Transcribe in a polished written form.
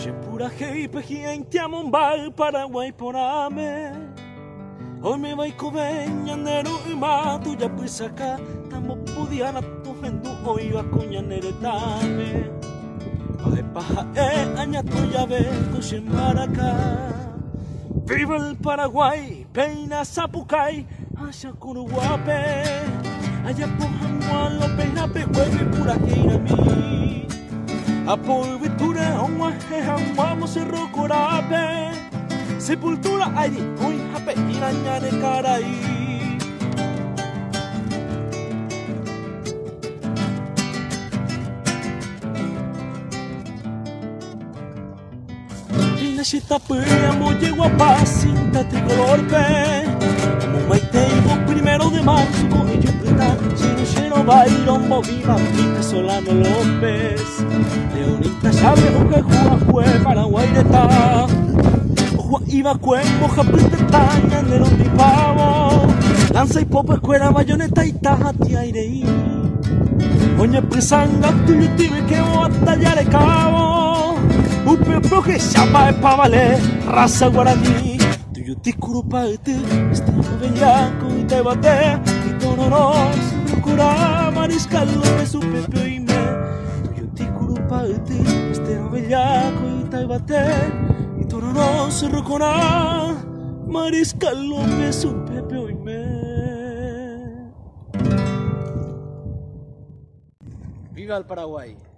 pura hei gente a Mumbai, Paraguay por ame. Hoy me vai coveña nero y mato ya pues acá tamo pudiana tu hendu hoy a coña neretame. Pae paja aña tu llave tu shembaracá. Viva el Paraguay, peina Zapucay, allá Curuguape, allá Pojamuan, López, Apehueve, pura heira mi. Apoyo vitura, vamos Cerro Corape, Sepultura, Airi, Hoy, Jape, Iraña de Caraí. Inashita amo llego a paz, cinta tricolor pe. Como maiteigo, 1 de marzo, con ello preta, Chino Bailombo, viva Pipe Solano López. Leonita Chávez, Oje, Juajue, Paraguay de ta. Ojo, Iba Cuembo, Japiteta, Ñandero, Pavo. Lanza y popa, escuela, bayoneta y tajati, aireí. Oña presanga, tuyo tibe que voy a tallar el cabo. Upe proje, chapa de pavale, raza guaraní. Tuyo ticuro paete, este bellaco y te bate. Y tonoros, procura mariscal, López, su pepe y me. Tuyo ticuro paete, este bellaco y te bate. Y tonoros, procura mariscal, López, su pepe y me. Viva el Paraguay.